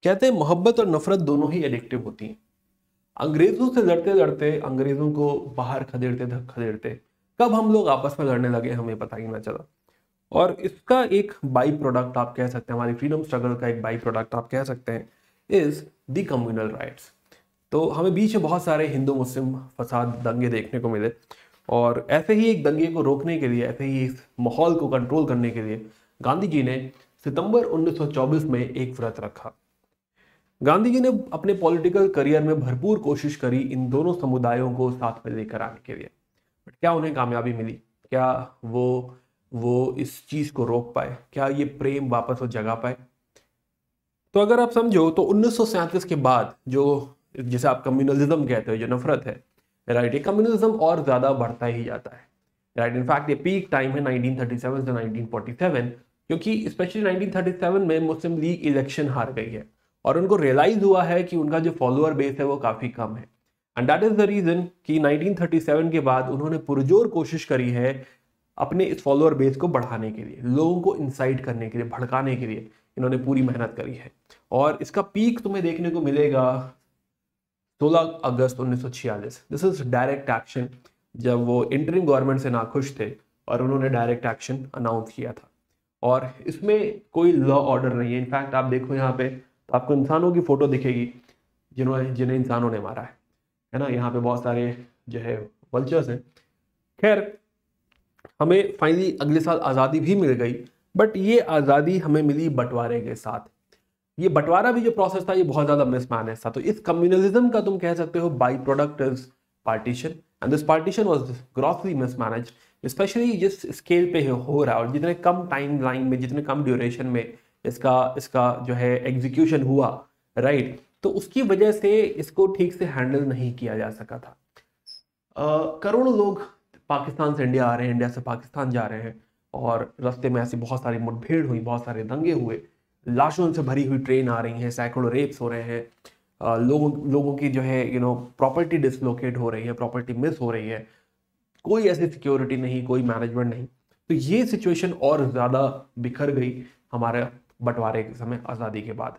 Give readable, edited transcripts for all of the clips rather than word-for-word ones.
कहते हैं मोहब्बत और नफरत दोनों ही एडिक्टिव होती हैं। अंग्रेजों से लड़ते लड़ते, अंग्रेजों को बाहर खदेड़ते खदेड़ते कब हम लोग आपस में लड़ने लगे हमें पता ही ना चला। और इसका एक बाई प्रोडक्ट आप कह सकते हैं, हमारी फ्रीडम स्ट्रगल का एक बाई प्रोडक्ट आप कह सकते हैं, इज द कम्युनल राइट्स। तो हमें बीच में बहुत सारे हिंदू मुस्लिम फसाद दंगे देखने को मिले, और ऐसे ही एक दंगे को रोकने के लिए, ऐसे ही इस माहौल को कंट्रोल करने के लिए गांधी जी ने सितंबर 1924 में एक व्रत रखा। गांधी जी ने अपने पॉलिटिकल करियर में भरपूर कोशिश करी इन दोनों समुदायों को साथ में लेकर आने के लिए, बट क्या उन्हें कामयाबी मिली? क्या वो इस चीज को रोक पाए? क्या ये प्रेम वापस वो जगा पाए? तो अगर आप समझो तो 1937 के बाद जो, जिसे आप कम्युनलिज्म कहते हो, जो नफरत है, राइट, ये कम्युनलिज्म और ज्यादा बढ़ता ही जाता है, राइट। इनफैक्ट ये पीक टाइम है 1937 से 1947, क्योंकि स्पेशली 1937 में मुस्लिम लीग इलेक्शन हार गई है और उनको रियलाइज हुआ है कि उनका जो फॉलोअर बेस है वो काफी कम है। And that is the reason कि 1937 के बाद उन्होंने पुरजोर कोशिश करी है अपने इस फॉलोअर बेस को बढ़ाने के लिए, लोगों को इंसाइट करने के लिए, भड़काने के लिए इन्होंने पूरी मेहनत करी है। और इसका पीक तुम्हें देखने को मिलेगा 16 अगस्त 1946। दिस इज डायरेक्ट एक्शन, जब वो इंटरिम गवर्नमेंट से नाखुश थे और उन्होंने डायरेक्ट एक्शन अनाउंस किया था। और इसमें कोई लॉ ऑर्डर नहीं है। इनफैक्ट आप देखो यहाँ पे तो आपको इंसानों की फोटो दिखेगी जिन्हें इंसानों ने मारा है ना। यहाँ पे बहुत सारे जो है वल्चर्स हैं। खैर, हमें फाइनली अगले साल आज़ादी भी मिल गई, बट ये आज़ादी हमें मिली बंटवारे के साथ। ये बंटवारा भी जो प्रोसेस था ये बहुत ज़्यादा मिसमैनेज था। तो इस कम्युनलिज्म का तुम कह सकते हो byproduct is partition, and this partition was grossly mismanage, specially जिस स्केल पे हो रहा है और जितने कम टाइम लाइन में, जितने कम ड्यूरेशन में इसका जो है एग्जीक्यूशन हुआ, राइट, तो उसकी वजह से इसको ठीक से हैंडल नहीं किया जा सका था। करोड़ों लोग पाकिस्तान से इंडिया आ रहे हैं, इंडिया से पाकिस्तान जा रहे हैं, और रास्ते में ऐसी बहुत सारी मुठभेड़ हुई, बहुत सारे दंगे हुए, लाशों से भरी हुई ट्रेन आ रही है, सैकड़ों रेप्स हो रहे हैं, लोगों की जो है प्रॉपर्टी डिसलोकेट हो रही है, प्रॉपर्टी मिस हो रही है, कोई ऐसी सिक्योरिटी नहीं, कोई मैनेजमेंट नहीं। तो ये सिचुएशन और ज़्यादा बिखर गई हमारे बंटवारे के समय, आज़ादी के बाद।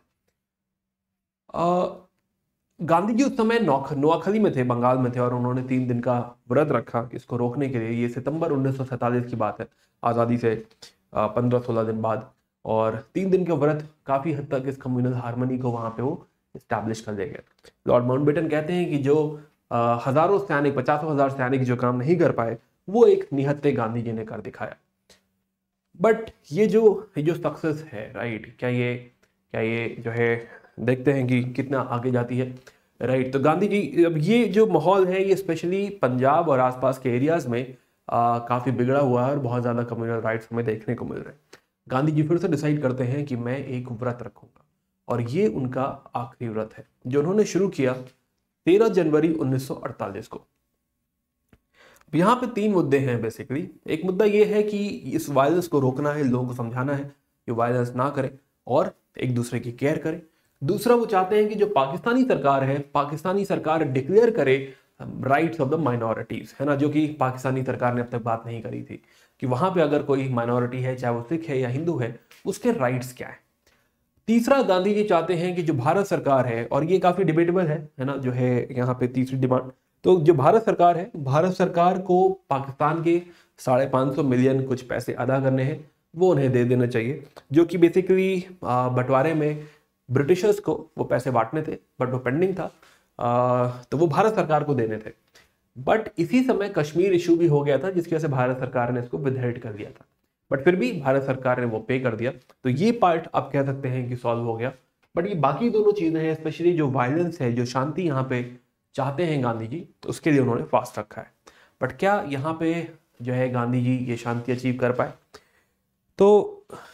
गांधी जी उस समय नोआखली में थे, बंगाल में थे, और उन्होंने 3 दिन का व्रत रखा इसको रोकने के लिए। ये सितंबर 1947 की बात है, आज़ादी से 15-16 दिन बाद। और 3 दिन के व्रत काफ़ी हद तक इस कम्युनल हार्मनी को वहाँ पे वो इस्टेब्लिश कर देंगे। लॉर्ड माउंटबेटन कहते हैं कि जो हजारों सैनिक, 50,000 सैनिक जो काम नहीं कर पाए, वो एक निहत्थे गांधी जी ने कर दिखाया। बट ये जो सक्सेस है, राइट, क्या ये जो है देखते हैं कि कितना आगे जाती है, राइट। तो गांधी जी, अब ये जो माहौल है ये स्पेशली पंजाब और आसपास के एरियाज में काफ़ी बिगड़ा हुआ है और बहुत ज़्यादा कम्युनल राइट्स हमें देखने को मिल रहे हैं। गांधी जी फिर से डिसाइड करते हैं कि मैं एक व्रत रखूंगा, और ये उनका आखिरी व्रत है जो उन्होंने शुरू किया 13 जनवरी 1948 को। यहाँ पे 3 मुद्दे हैं बेसिकली। एक मुद्दा ये है कि इस वायलेंस को रोकना है, लोगों को समझाना है कि वायलेंस ना करें और एक दूसरे की केयर करें। दूसरा, वो चाहते हैं कि जो पाकिस्तानी सरकार है, पाकिस्तानी सरकार डिक्लेयर करे राइट्स ऑफ द माइनॉरिटीज, है ना, जो कि पाकिस्तानी सरकार ने अब तक बात नहीं करी थी, कि वहां पे अगर कोई माइनॉरिटी है, चाहे वो सिख है या हिंदू है, उसके राइट्स क्या है। तीसरा, गांधी जी चाहते हैं कि जो भारत सरकार है, और ये काफी डिबेटेबल है ना, जो है यहाँ पे तीसरी डिमांड, तो जो भारत सरकार है, भारत सरकार को पाकिस्तान के 550 मिलियन कुछ पैसे अदा करने हैं, वो उन्हें दे देना चाहिए, जो कि बेसिकली बंटवारे में ब्रिटिशर्स को वो पैसे बांटने थे, बट वो पेंडिंग था, तो वो भारत सरकार को देने थे। बट इसी समय कश्मीर इशू भी हो गया था, जिसकी वजह से भारत सरकार ने इसको विदहेड कर दिया था, बट फिर भी भारत सरकार ने वो पे कर दिया। तो ये पार्ट आप कह सकते हैं कि सॉल्व हो गया। बट ये बाकी दोनों चीजें हैं, स्पेशली जो वायलेंस है, जो शांति यहाँ पे चाहते हैं गांधी जी, तो उसके लिए उन्होंने फास्ट रखा है। बट क्या यहाँ पे जो है गांधी जी ये शांति अचीव कर पाए? तो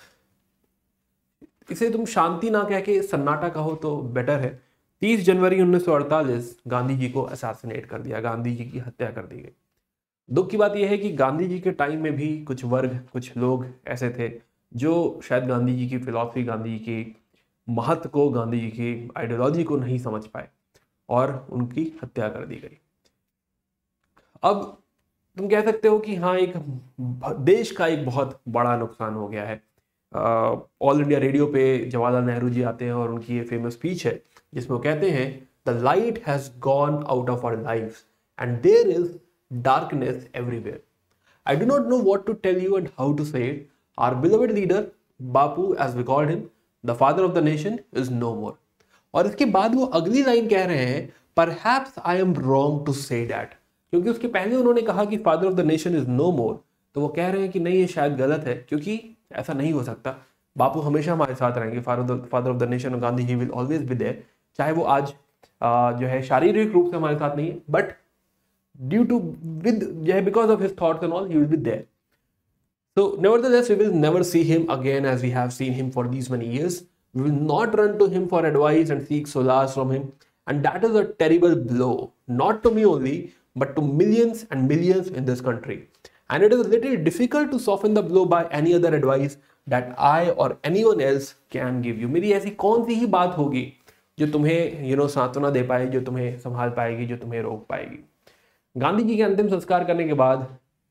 इसे तुम शांति ना कह के सन्नाटा कहो तो बेटर है। 30 जनवरी 1948 गांधी जी को असैसिनेट कर दिया, गांधी जी की हत्या कर दी गई। दुख की बात यह है कि गांधी जी के टाइम में भी कुछ वर्ग, कुछ लोग ऐसे थे जो शायद गांधी जी की फिलॉसफी, गांधी जी की महत्व को, गांधी जी की आइडियोलॉजी को नहीं समझ पाए और उनकी हत्या कर दी गई। अब तुम कह सकते हो कि हाँ, एक देश का एक बहुत बड़ा नुकसान हो गया है, ऑल इंडिया रेडियो पे जवाहरलाल नेहरू जी आते हैं और उनकी ये फेमस स्पीच है जिसमें वो कहते हैं the light has gone out of our lives and there is darkness everywhere. I do not know what to tell you and how to say it. Our beloved leader, Bapu, as we called him, the father of the nation, is no more. और इसके बाद वो अगली line कह रहे हैं, Perhaps I am wrong to say that. क्योंकि उसके पहले उन्होंने कहा कि father of the nation is no more. तो वो कह रहे हैं कि नहीं ये शायद गलत है क्योंकि ऐसा नहीं हो सकता. बापू हमेशा हमारे साथ रहेंगे. Father of the nation Gandhi ji will always be there. चाहे वो आज जो है शारीरिक रूप से हमारे साथ नहीं है, but due to because of his thoughts and all, he will be there. So nevertheless, we will never see him again as we have seen him for these many years. We will not run to him for advice and seek solace from him, and that is a terrible blow, not to me only, but to millions and millions in this country. And it is a little difficult to soften the blow by any other advice that I or anyone else can give you. मेरी ऐसी कौन सी ही बात होगी जो तुम्हें सांत्वना दे पाएगी, जो तुम्हें संभाल पाएगी, जो तुम्हें रोक पाएगी. गांधी जी के अंतिम संस्कार करने के बाद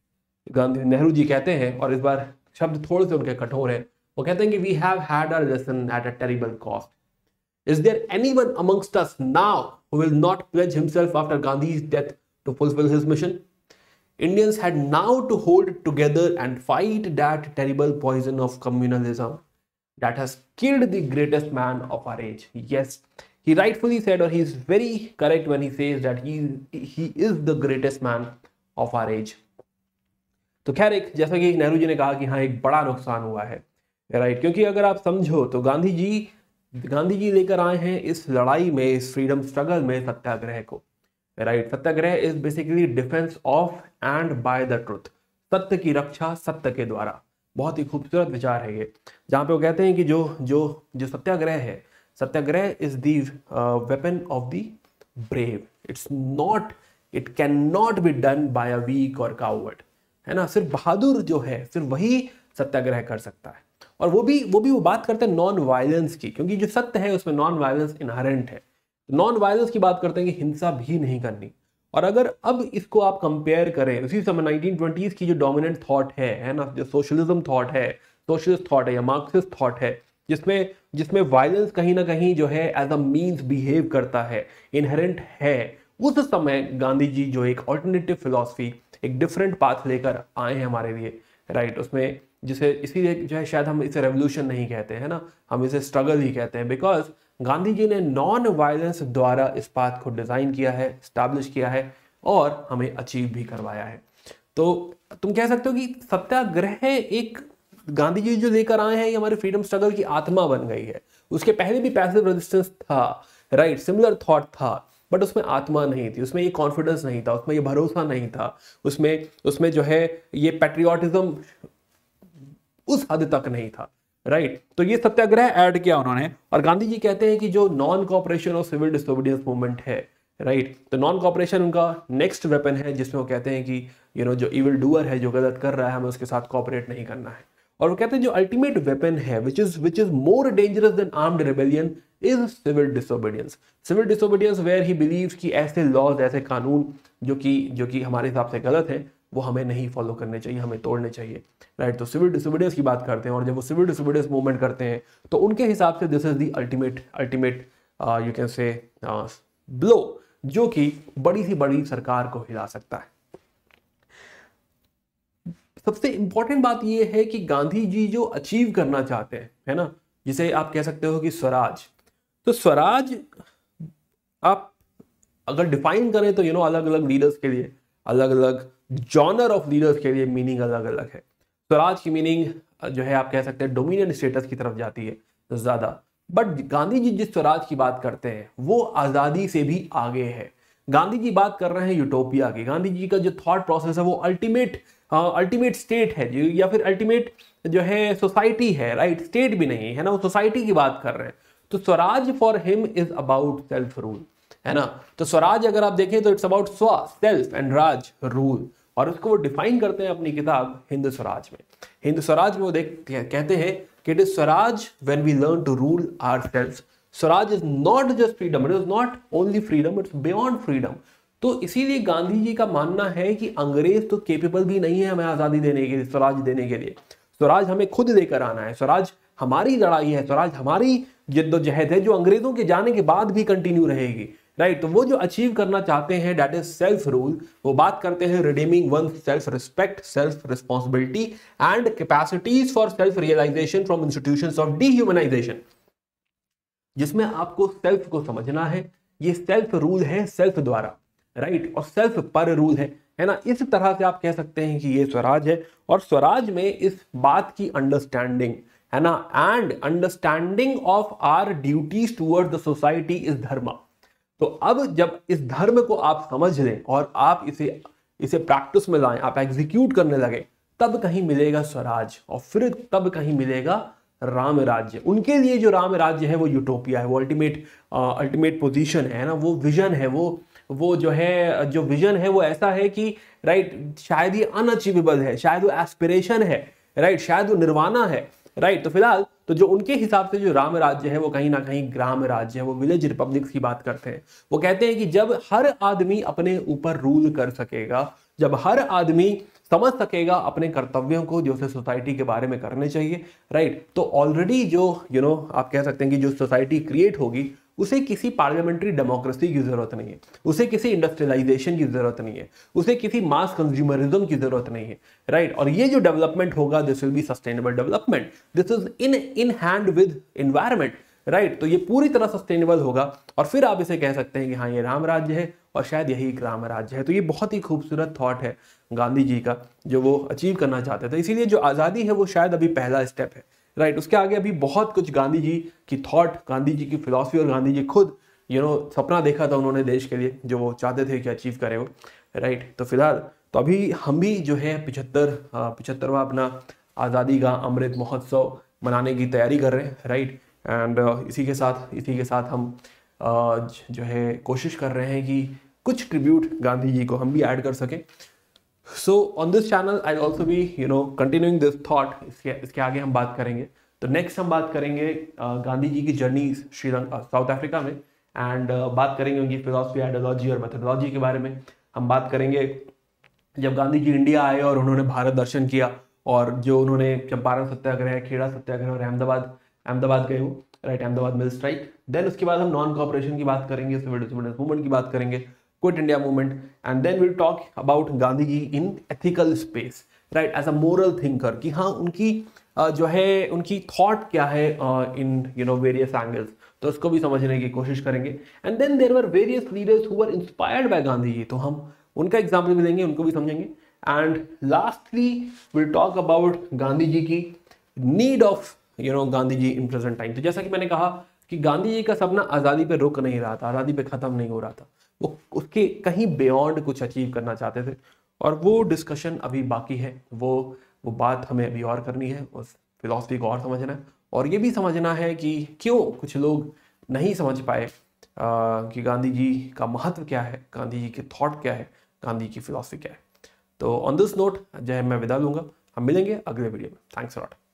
नेहरू जी कहते हैं, और इस बार शब्द थोड़े से उनके कठोर हैं, वो कहते हैं कि we have had our lesson at a terrible cost. Is there anyone amongst us now who will not pledge himself after Gandhi's death to fulfil his mission? Indians had now to hold together and fight that terrible poison of communalism that has killed the greatest man of our age. Yes, he rightfully said, or he is very correct when he says that he is the greatest man of our age. तो खैर एक जैसा कि नेहरू जी ने कहा कि हाँ एक बड़ा नुकसान हुआ है, राइट. क्योंकि अगर आप समझो तो गांधी जी लेकर आए हैं इस लड़ाई में, इस फ्रीडम स्ट्रगल में सत्याग्रह को, right. Satyagraha is basically defence of and by the truth. सत्य की रक्षा सत्य के द्वारा. बहुत ही खूबसूरत विचार है ये, जहाँ पे वो कहते हैं कि जो सत्याग्रह है, satyagraha is the weapon of the brave. It can not be done by a weak और कावर्ड, है ना. सिर्फ बहादुर जो है सिर्फ वही सत्याग्रह कर सकता है. और वो भी बात करते हैं नॉन वायलेंस की, क्योंकि जो सत्य है उसमें नॉन वायलेंस इनहेरेंट है. नॉन वायलेंस की बात करते हैं कि हिंसा भी नहीं करनी. और अगर अब इसको आप कंपेयर करें उसी समय 1920s की जो डोमिनेंट थॉट है ना, जो सोशलिज्म थॉट है, सोशलिस्ट थॉट है या मार्क्सिस्ट थॉट है, जिसमें वायलेंस कहीं ना कहीं जो है एज अ मीन्स बिहेव करता है, इनहेरेंट है, उस समय गांधी जी जो एक ऑल्टरनेटिव फिलॉसफी, एक डिफरेंट पाथ लेकर आए हैं हमारे लिए, राइट. उसमें जिसे इसीलिए जो है शायद हम इसे रेवोल्यूशन नहीं कहते हैं ना, हम इसे स्ट्रगल ही कहते हैं, बिकॉज गांधी जी ने नॉन वायलेंस द्वारा इस पाथ को डिजाइन किया है, स्टैब्लिश किया है और हमें अचीव भी करवाया है. तो तुम कह सकते हो कि सत्याग्रह एक गांधी जी जो लेकर आए हैं ये हमारे फ्रीडम स्ट्रगल की आत्मा बन गई है. उसके पहले भी पैसिव रेजिस्टेंस था, राइट, सिमिलर थॉट था, बट उसमें आत्मा नहीं थी, उसमें ये कॉन्फिडेंस नहीं था, उसमें ये भरोसा नहीं था, उसमें जो है ये पैट्रियोटिज्म उस हद तक नहीं था, राइट. तो ये सत्याग्रह ऐड किया उन्होंने. और गांधी जी कहते हैं कि जो नॉन कॉपरेशन और सिविल डिसोबीडियंस मूवमेंट है, राइट, तो नॉन कॉपरेशन उनका नेक्स्ट वेपन है, जिसमें वो कहते हैं कि जो इविल डूअर है, जो गलत कर रहा है, हमें उसके साथ कॉपरेट नहीं करना है. और वो कहते हैं जो अल्टीमेट वेपन है which is more dangerous than armed rebellion is civil disobedience. Civil disobedience where he believes कि ऐसे लॉज, ऐसे कानून जो कि हमारे हिसाब से गलत है, वो हमें नहीं फॉलो करने चाहिए, हमें तोड़ने चाहिए, राइट. तो सिविल डिसोबीडियंस की बात करते हैं, और जब वो सिविल डिसोबीडियंस मूवमेंट करते हैं तो उनके हिसाब से this is the ultimate you can say blow, जो कि बड़ी सी बड़ी सरकार को हिला सकता है. सबसे इंपॉर्टेंट बात यह है कि गांधी जी जो अचीव करना चाहते हैं, है ना, जिसे आप कह सकते हो कि स्वराज. तो स्वराज आप अगर डिफाइन करें तो अलग अलग लीडर्स के लिए, अलग अलग जॉनर ऑफ लीडर्स के लिए मीनिंग अलग अलग है. स्वराज की मीनिंग जो है आप कह सकते हैं डोमिनेंट स्टेटस की तरफ जाती है ज्यादा, बट गांधी जी जिस स्वराज की बात करते हैं वो आजादी से भी आगे है. गांधी जी बात कर रहे हैं यूटोपिया की. गांधी जी का जो थॉट प्रोसेस है वो अल्टीमेट स्टेट है, या फिर अल्टीमेट जो है सोसाइटी है, राइट. स्टेट भी नहीं है ना, वो सोसाइटी की बात कर रहे हैं. तो swaraj for him is about self rule, है ना. तो स्वराज अगर आप देखें तो इट्स अबाउट स्व, सेल्फ, एंड राज, रूल. और उसको वो डिफाइन करते हैं अपनी किताब हिंद स्वराज में. हिंद स्वराज में वो कहते हैं कि it is swaraj when we learn to rule ourselves. Swaraj is not just freedom, it is not only freedom, it's beyond freedom. तो इसीलिए गांधी जी का मानना है कि अंग्रेज तो केपेबल भी नहीं है हमें आजादी देने के लिए, स्वराज देने के लिए. स्वराज हमें खुद लेकर आना है, स्वराज हमारी लड़ाई है, स्वराज हमारी जद्दोजहद है जो अंग्रेजों के जाने के बाद भी कंटिन्यू रहेगी, राइट। तो वो जो अचीव करना चाहते हैं दैट इज सेल्फ रूल। वो बात करते हैं redeeming one self respect, self responsibility and capacities for self realization from institutions of dehumanization, जिसमें आपको सेल्फ को समझना है। ये सेल्फ रूल है सेल्फ द्वारा, राइट, और सेल्फ पर रूल है ना। इस तरह से आप कह सकते हैं कि ये स्वराज है। और स्वराज में इस बात की अंडरस्टैंडिंग है ना, and understanding of our duties toward the society is dharma. तो अब जब इस धर्म को आप समझ लें और आप इसे प्रैक्टिस में लाएं, आप एग्जीक्यूट करने लगे, तब कहीं मिलेगा स्वराज और फिर तब कहीं मिलेगा राम राज्य। उनके लिए जो राम राज्य है वो यूटोपिया है, वो अल्टीमेट पोजीशन है ना, वो विजन है, वो जो विजन है वो ऐसा है कि राइट, शायद ये अनअचीवेबल है, शायद वो एस्पिरेशन है, राइट, शायद वो निर्वाणा है, राइट। तो फिलहाल तो जो उनके हिसाब से जो राम राज्य है वो कहीं ना कहीं ग्राम राज्य है, वो विलेज रिपब्लिक्स की बात करते हैं। वो कहते हैं कि जब हर आदमी अपने ऊपर रूल कर सकेगा, जब हर आदमी समझ सकेगा अपने कर्तव्यों को जो उसे सोसाइटी के बारे में करने चाहिए, राइट, तो ऑलरेडी जो आप कह सकते हैं कि जो सोसाइटी क्रिएट होगी उसे किसी पार्लियामेंट्री डेमोक्रेसी की जरूरत नहीं है, उसे किसी इंडस्ट्रियलाइजेशन की जरूरत नहीं है, उसे किसी मास कंज्यूमरिज्म की जरूरत नहीं है, राइट। और ये जो डेवलपमेंट होगा this will be sustainable development, this is in hand with environment, right. तो ये पूरी तरह सस्टेनेबल होगा और फिर आप इसे कह सकते हैं कि हाँ ये राम राज्य है और शायद यही एक राम राज्य है। तो ये बहुत ही खूबसूरत थॉट है गांधी जी का जो वो अचीव करना चाहते थे। इसीलिए जो आज़ादी है वो शायद अभी पहला स्टेप है, राइट। उसके आगे अभी बहुत कुछ गांधी जी की थॉट, गांधी जी की फिलॉसफी और गांधी जी खुद सपना देखा था उन्होंने देश के लिए जो वो चाहते थे कि अचीव करे वो, राइट। तो फिलहाल तो अभी हम भी जो है 75वां अपना आज़ादी का अमृत महोत्सव मनाने की तैयारी कर रहे हैं, राइट। एंड इसी के साथ हम जो है कोशिश कर रहे हैं कि कुछ ट्रिब्यूट गांधी जी को हम भी ऐड कर सकें। So on this channel I also be continuing this thought. इसके आगे हम बात करेंगे, तो नेक्स्ट हम बात करेंगे गांधी जी की जर्नी श्रीलंका साउथ अफ्रीका में, एंड बात करेंगे उनकी फिलॉसफी, आइडियोलॉजी और मेथोडोलॉजी के बारे में। हम बात करेंगे जब गांधी जी इंडिया आए और उन्होंने भारत दर्शन किया और जो उन्होंने चंपारण सत्याग्रह, खेड़ा सत्याग्रह और अहमदाबाद गए वो, right, Ahmedabad mill strike. Then उसके बाद हम नॉन कॉपरेशन की बात करेंगे, सिविल मूवमेंट की बात करेंगे, quit India movement, and then will talk about Gandhi ji in ethical space, right, as a moral thinker, कि हाँ उनकी जो है उनकी थॉट क्या है इन वेरियस एंगल्स, तो उसको भी समझने की कोशिश करेंगे। And then there were various leaders who were inspired by Gandhi ji, तो हम उनका एग्जाम्पल भी देंगे, उनको भी समझेंगे। And lastly will talk about Gandhi ji की need of Gandhi ji in present time. तो जैसा कि मैंने कहा कि गांधी जी का सपना आज़ादी पे रुक नहीं रहा था, आज़ादी पे ख़त्म नहीं हो रहा था, वो उसके कहीं बियॉन्ड कुछ अचीव करना चाहते थे, और वो डिस्कशन अभी बाकी है, वो बात हमें अभी और करनी है, उस फिलॉसफी को और समझना है, और ये भी समझना है कि क्यों कुछ लोग नहीं समझ पाए कि गांधी जी का महत्व क्या है, गांधी जी के थॉट क्या है, गांधी की फिलॉसफी क्या है। तो ऑन दिस नोट जो है मैं विदा लूंगा, हम मिलेंगे अगले वीडियो में। Thanks a lot.